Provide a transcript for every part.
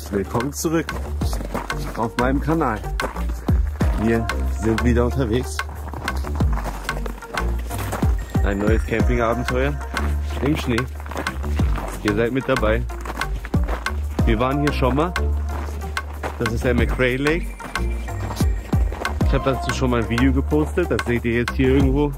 Willkommen zurück auf meinem Kanal. Wir sind wieder unterwegs. Ein neues Campingabenteuer im Schnee. Ihr seid mit dabei. Wir waren hier schon mal. Das ist der McRae Lake. Ich habe dazu schon mal ein Video gepostet. Das seht ihr jetzt hier irgendwo.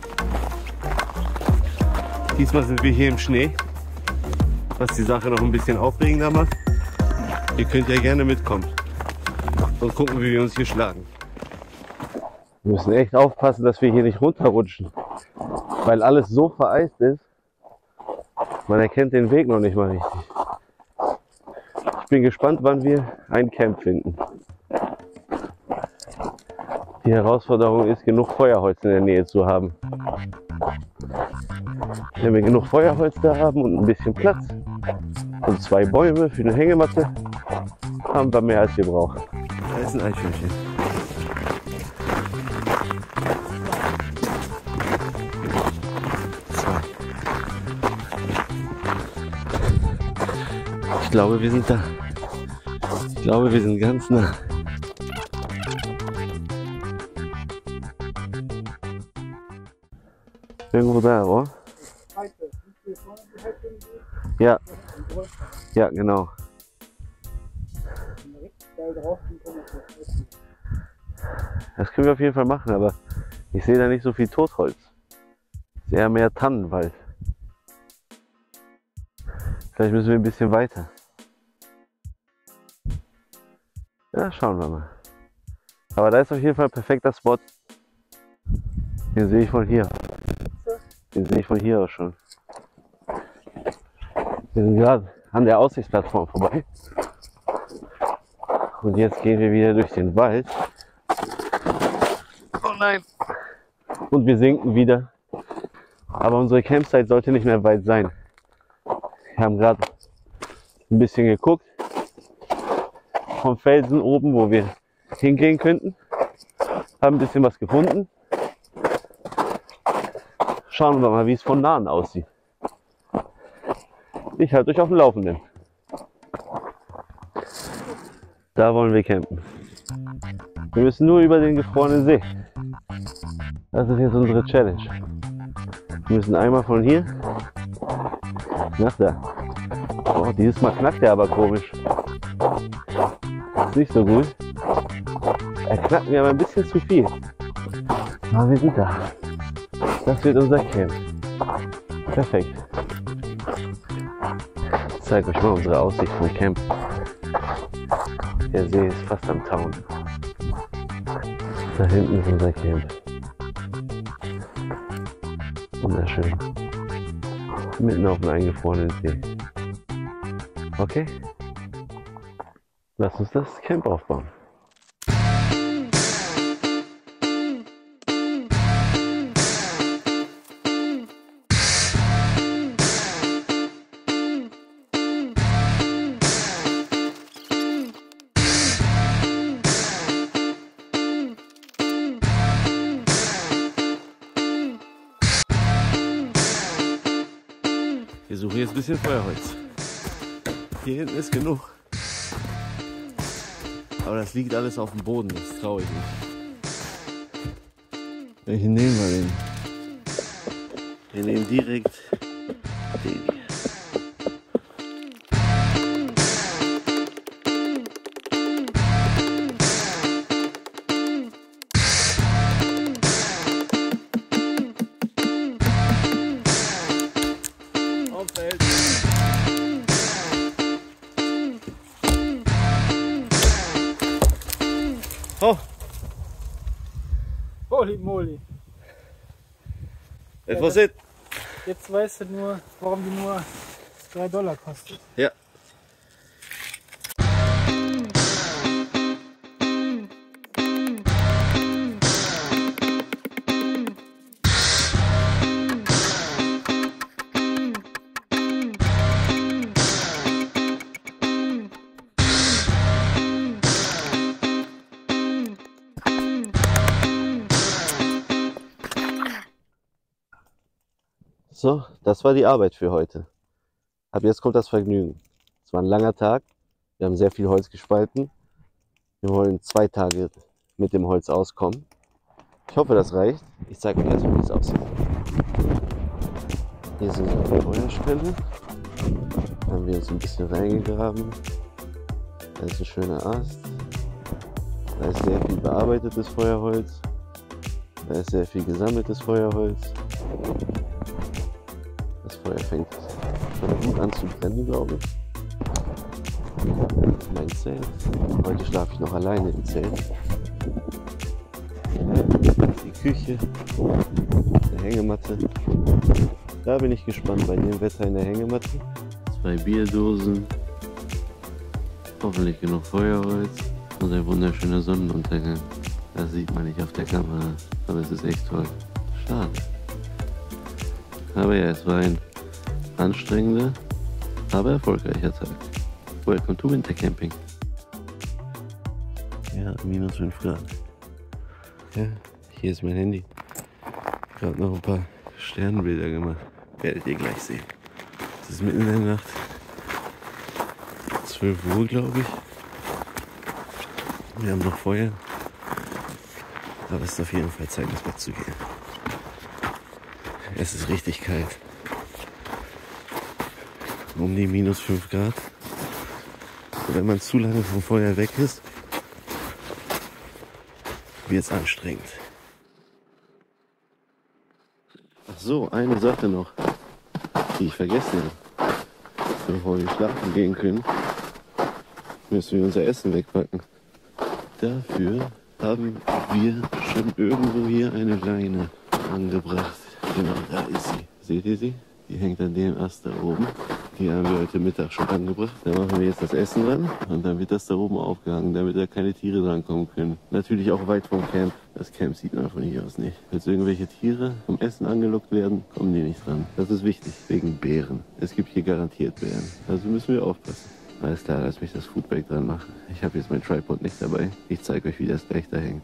Diesmal sind wir hier im Schnee, was die Sache noch ein bisschen aufregender macht. Ihr könnt ja gerne mitkommen und gucken, wie wir uns hier schlagen. Wir müssen echt aufpassen, dass wir hier nicht runterrutschen, weil alles so vereist ist, man erkennt den Weg noch nicht mal richtig. Ich bin gespannt, wann wir ein Camp finden. Die Herausforderung ist, genug Feuerholz in der Nähe zu haben. Wenn wir genug Feuerholz da haben und ein bisschen Platz und 2 Bäume für eine Hängematte, haben wir mehr als wir brauchen. Da ist ein Eichhörnchen. Ich glaube, wir sind da. Ich glaube, wir sind ganz nah. Irgendwo da, oder? Ja. Ja, genau. Das können wir auf jeden Fall machen, aber ich sehe da nicht so viel Totholz. Es ist eher mehr Tannenwald. Vielleicht müssen wir ein bisschen weiter. Ja, schauen wir mal. Aber da ist auf jeden Fall ein perfekter Spot. Den sehe ich von hier. Den sehe ich von hier aus schon. Wir sind gerade an der Aussichtsplattform vorbei. Und jetzt gehen wir wieder durch den Wald. Oh nein! Und wir sinken wieder. Aber unsere Campsite sollte nicht mehr weit sein. Wir haben gerade ein bisschen geguckt. Vom Felsen oben, wo wir hingehen könnten. Haben ein bisschen was gefunden. Schauen wir mal, wie es von nahen aussieht. Ich halte euch auf dem Laufenden. Da wollen wir campen. Wir müssen nur über den gefrorenen See. Das ist jetzt unsere Challenge. Wir müssen einmal von hier nach da. Oh, dieses Mal knackt der aber komisch. Ist nicht so gut. Er knackt mir aber ein bisschen zu viel. Aber wir sind da. Das wird unser Camp. Perfekt. Ich zeige euch mal unsere Aussicht vom Camp. Der See ist fast am Town. Da hinten ist unser Camp. Wunderschön. Mitten auf dem eingefrorenen See. Okay? Lass uns das Camp aufbauen. Wir suchen jetzt ein bisschen Feuerholz. Hier hinten ist genug. Aber das liegt alles auf dem Boden, das traue ich nicht. Welchen nehmen wir denn? Wir nehmen direkt den hier. Oh! Holy moly! That was it! Jetzt weißt du nur, warum die nur $3 kostet. Ja. So, das war die Arbeit für heute. Ab jetzt kommt das Vergnügen. Es war ein langer Tag, Wir haben sehr viel Holz gespalten. Wir wollen 2 Tage mit dem Holz auskommen. Ich hoffe, das reicht. Ich zeige euch erstmal, wie es aussieht. Hier ist unsere Feuerstelle. Da haben wir uns ein bisschen reingegraben. Da ist ein schöner Ast. Da ist sehr viel bearbeitetes Feuerholz. Da ist sehr viel gesammeltes Feuerholz. Das Feuer fängt schon gut an zu brennen, glaube ich. Mein Zelt. Heute schlafe ich noch alleine im Zelt. Die Küche, eine Hängematte. Da bin ich gespannt bei dem Wetter in der Hängematte. 2 Bierdosen, hoffentlich genug Feuerholz und ein wunderschöner Sonnenuntergang. Das sieht man nicht auf der Kamera, aber es ist echt toll. Schade. Aber ja, es war ein anstrengender, aber erfolgreicher Tag. Welcome to Winter Camping. Ja, minus 5 Grad. Ja, hier ist mein Handy. Gerade noch ein paar Sternbilder gemacht. Werdet ihr gleich sehen. Es ist mitten in der Nacht. 12 Uhr, glaube ich. Wir haben noch Feuer. Aber es ist auf jeden Fall Zeit, ins Bett zu gehen. Es ist richtig kalt. Um die minus 5 Grad. Und wenn man zu lange vom Feuer weg ist, wird es anstrengend. Ach so, eine Sache noch, die ich vergessen habe. Bevor wir schlafen gehen können, müssen wir unser Essen wegpacken. Dafür haben wir schon irgendwo hier eine Leine angebracht. Genau, da ist sie. Seht ihr sie? Die hängt an dem Ast da oben. Die haben wir heute Mittag schon angebracht. Da machen wir jetzt das Essen dran und dann wird das da oben aufgehangen, damit da keine Tiere drankommen können. Natürlich auch weit vom Camp. Das Camp sieht man von hier aus nicht. Wenn irgendwelche Tiere vom Essen angelockt werden, kommen die nicht dran. Das ist wichtig, wegen Bären. Es gibt hier garantiert Bären. Also müssen wir aufpassen. Alles klar, lass mich das Foodbag dran machen. Ich habe jetzt mein Tripod nicht dabei. Ich zeige euch, wie das gleich da hängt.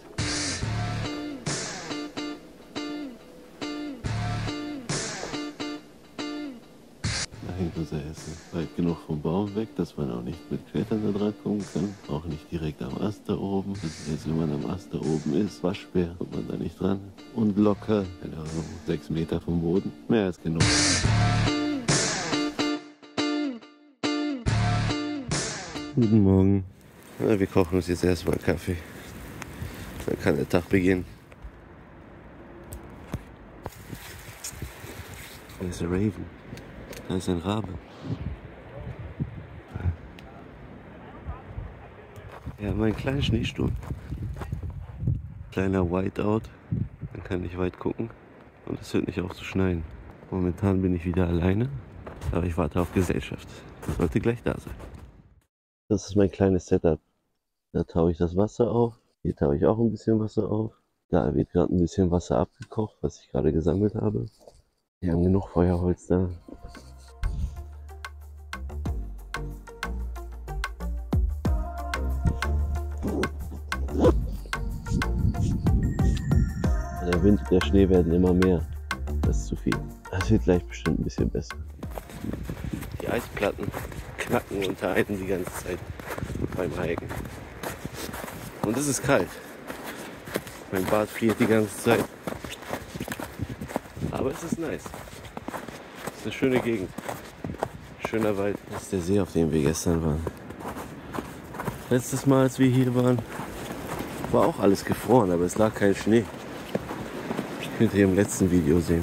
Hängt unser Essen weit genug vom Baum weg, dass man auch nicht mit Klettern da dran kommen kann. Auch nicht direkt am Ast da oben. Das ist jetzt, wenn man am Ast da oben ist, waschbär, kommt man da nicht dran. Und locker, keine Ahnung, 6 Meter vom Boden. Mehr als genug. Guten Morgen. Ja, wir kochen uns jetzt erstmal einen Kaffee. Dann kann der Tag beginnen. Da ist ein Raven. Da ist ein Rabe. Ja, mein kleiner Schneesturm. Kleiner Whiteout. Man kann nicht weit gucken. Und es hört nicht auf zu schneien. Momentan bin ich wieder alleine. Aber ich warte auf Gesellschaft. Das sollte gleich da sein. Das ist mein kleines Setup. Da taue ich das Wasser auf. Hier taue ich auch ein bisschen Wasser auf. Da wird gerade ein bisschen Wasser abgekocht, was ich gerade gesammelt habe. Wir haben genug Feuerholz da. Der Wind und der Schnee werden immer mehr. Das ist zu viel. Das wird gleich bestimmt ein bisschen besser. Die Eisplatten knacken unter einem die ganze Zeit beim Hiken. Und es ist kalt. Mein Bart friert die ganze Zeit. Aber es ist nice. Es ist eine schöne Gegend. Schöner Wald. Das ist der See, auf dem wir gestern waren. Letztes Mal, als wir hier waren, war auch alles gefroren, aber es lag kein Schnee. Könnt ihr im letzten Video sehen.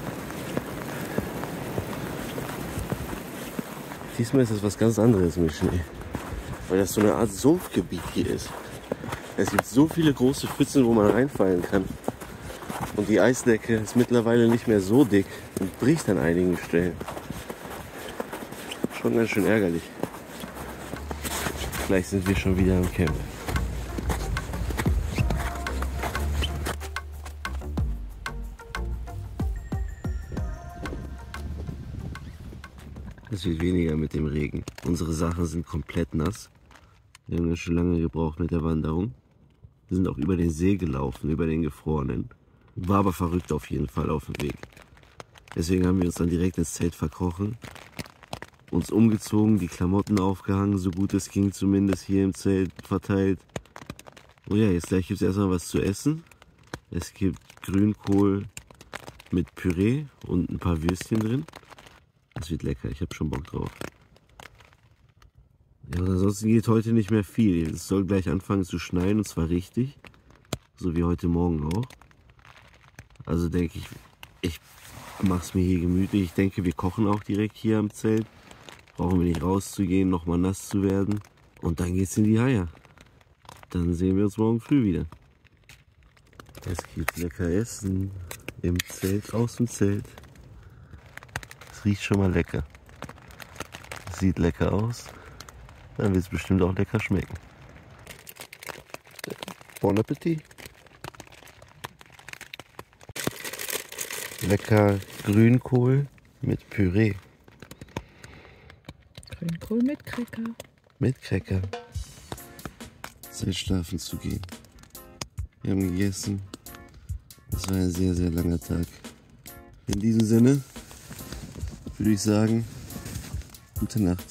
Diesmal ist es was ganz anderes mit Schnee. Weil das so eine Art Sumpfgebiet hier ist. Es gibt so viele große Pfützen, wo man reinfallen kann. Und die Eisdecke ist mittlerweile nicht mehr so dick und bricht an einigen Stellen. Schon ganz schön ärgerlich. Gleich sind wir schon wieder am Camp. Es wird weniger mit dem Regen. Unsere Sachen sind komplett nass. Wir haben ja schon lange gebraucht mit der Wanderung. Wir sind auch über den See gelaufen, über den gefrorenen. War aber verrückt auf jeden Fall auf dem Weg. Deswegen haben wir uns dann direkt ins Zelt verkrochen uns umgezogen, die Klamotten aufgehangen, so gut es ging zumindest hier im Zelt verteilt. Oh ja, jetzt gleich gibt es erstmal was zu essen. Es gibt Grünkohl mit Püree und ein paar Würstchen drin. Das wird lecker, ich habe schon Bock drauf. Ja, und ansonsten geht heute nicht mehr viel. Es soll gleich anfangen zu schneien und zwar richtig. So wie heute Morgen auch. Also denke ich, ich mache es mir hier gemütlich. Ich denke, wir kochen auch direkt hier am Zelt. Brauchen wir nicht rauszugehen, nochmal nass zu werden. Und dann geht's in die Haie. Dann sehen wir uns morgen früh wieder. Es gibt lecker Essen im Zelt, aus dem Zelt. Es riecht schon mal lecker. Es sieht lecker aus. Dann wird es bestimmt auch lecker schmecken. Bon Appetit. Lecker Grünkohl mit Püree. Grünkohl mit Cracker. Mit Cracker. Zeit schlafen zu gehen. Wir haben gegessen. Das war ein sehr, sehr langer Tag. In diesem Sinne würde ich sagen, gute Nacht.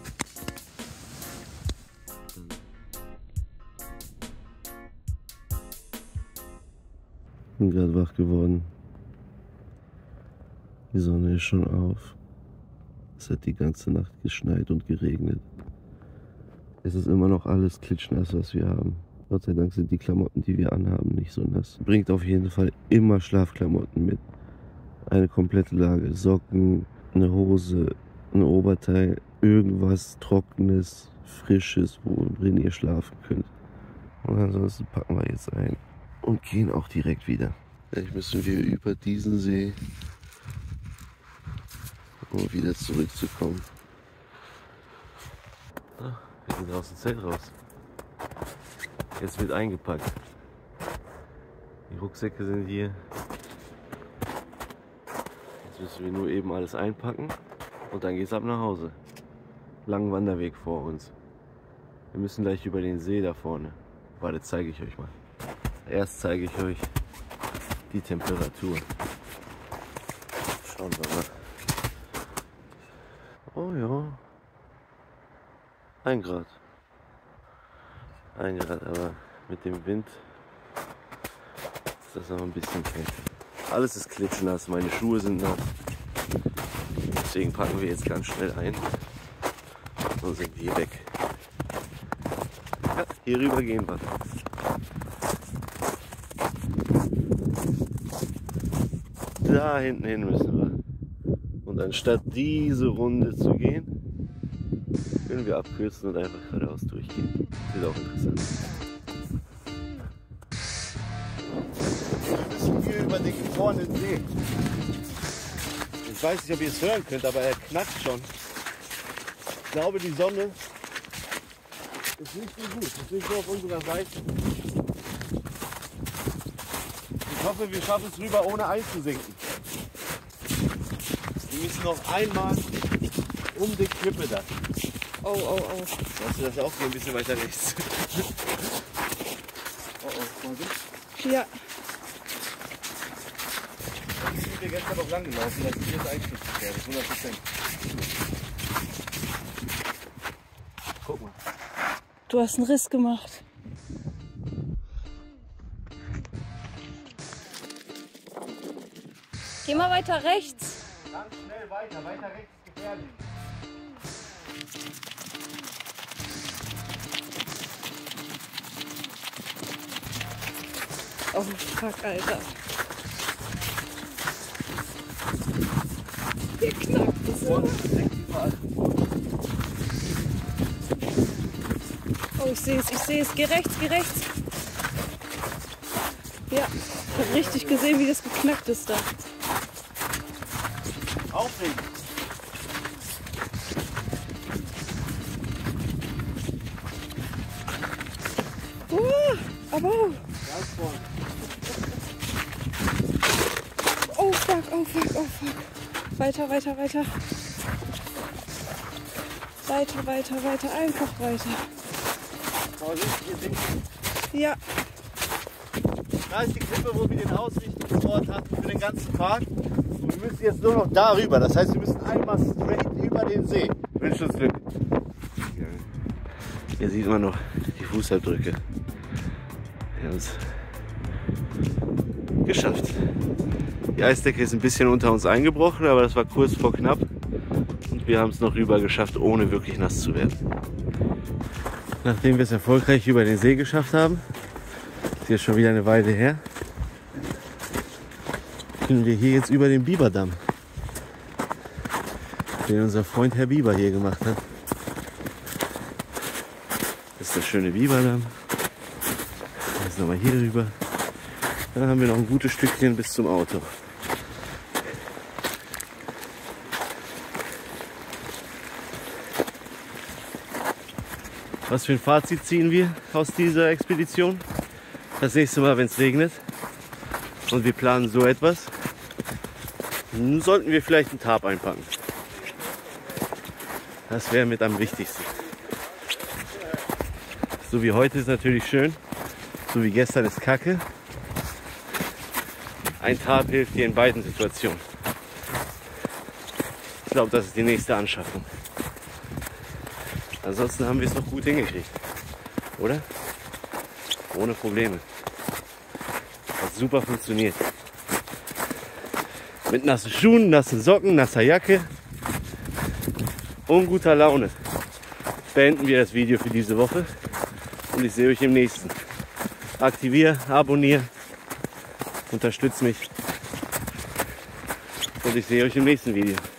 Ich bin gerade wach geworden. Die Sonne ist schon auf. Es hat die ganze Nacht geschneit und geregnet. Es ist immer noch alles klitschnass, was wir haben. Gott sei Dank sind die Klamotten, die wir anhaben, nicht so nass. Bringt auf jeden Fall immer Schlafklamotten mit. Eine komplette Lage. Socken, eine Hose, ein Oberteil, irgendwas Trockenes, Frisches, worin ihr schlafen könnt. Und ansonsten packen wir jetzt ein und gehen auch direkt wieder. Gleich müssen wir über diesen See, um wieder zurückzukommen. Wir sind aus dem Zelt raus. Jetzt wird eingepackt. Die Rucksäcke sind hier. Jetzt müssen wir nur eben alles einpacken und dann geht's ab nach Hause. Langen Wanderweg vor uns. Wir müssen gleich über den See da vorne. Warte, zeige ich euch mal. Erst zeige ich euch die Temperatur. Schauen wir mal. Oh ja. 1 Grad. 1 Grad, aber mit dem Wind ist das noch ein bisschen kälter. Alles ist klitschnass, meine Schuhe sind nass. Deswegen packen wir jetzt ganz schnell ein und sind hier weg. Ja, hier rüber gehen wir. Da hinten hin müssen wir. Und anstatt diese Runde zu gehen, können wir abkürzen und einfach geradeaus durchgehen. Das wird auch interessant. Wir sind hier über den gefrorenen See. Ich weiß nicht, ob ihr es hören könnt, aber er knackt schon. Ich glaube, die Sonne ist nicht so gut. Ist nicht so auf unserer Seite. Ich hoffe, wir schaffen es rüber, ohne einzusinken. Wir müssen noch einmal um die Klippe da. Oh, oh, oh. Weißt du, das auch hier ein bisschen weiter rechts. Oh, oh, mal gut. Ja. Ich bin hier gestern noch lang gelaufen, das ist jetzt einsturzgefährlich, 100%. Guck mal. Du hast einen Riss gemacht. Geh mal weiter rechts. Ganz schnell weiter, weiter rechts ist gefährlich. Oh fuck, Alter. Hier knackt es. Oh, ich sehe es, ich sehe es. Geh rechts, geh rechts. Ja, ich habe richtig gesehen, wie das geknackt ist da. Aufregen. Aber Ganz vorne. oh fuck, oh fuck, oh fuck. Weiter, weiter, weiter. Weiter, weiter, weiter, einfach weiter. Vorsicht, hier sinken. Ja, Da ist die Klippe, wo wir den Ausrichtungsort hatten für den ganzen Park. Und wir müssen jetzt nur noch darüber. Das heißt, wir müssen einmal straight über den See. Wünscht uns Glück. Hier sieht man noch die Fußabdrücke. Wir haben es geschafft. Die Eisdecke ist ein bisschen unter uns eingebrochen, aber das war kurz vor knapp. Und wir haben es noch rüber geschafft, ohne wirklich nass zu werden. Nachdem wir es erfolgreich über den See geschafft haben, ist jetzt schon wieder eine Weile her, können wir hier jetzt über den Biberdamm, den unser Freund Herr Bieber hier gemacht hat. Das ist der schöne Biberdamm. Jetzt nochmal hier rüber. Dann haben wir noch ein gutes Stückchen bis zum Auto. Was für ein Fazit ziehen wir aus dieser Expedition? Das nächste Mal, wenn es regnet und wir planen so etwas, sollten wir vielleicht einen Tarp einpacken. Das wäre mit am wichtigsten. So wie heute ist natürlich schön, so wie gestern ist Kacke. Ein Tarp hilft dir in beiden Situationen. Ich glaube, das ist die nächste Anschaffung. Ansonsten haben wir es noch gut hingekriegt, oder? Ohne Probleme. Hat super funktioniert. Mit nassen Schuhen, nassen Socken, nasser Jacke und guter Laune beenden wir das Video für diese Woche und ich sehe euch im nächsten. Aktivier, abonnier, unterstützt mich und ich sehe euch im nächsten Video.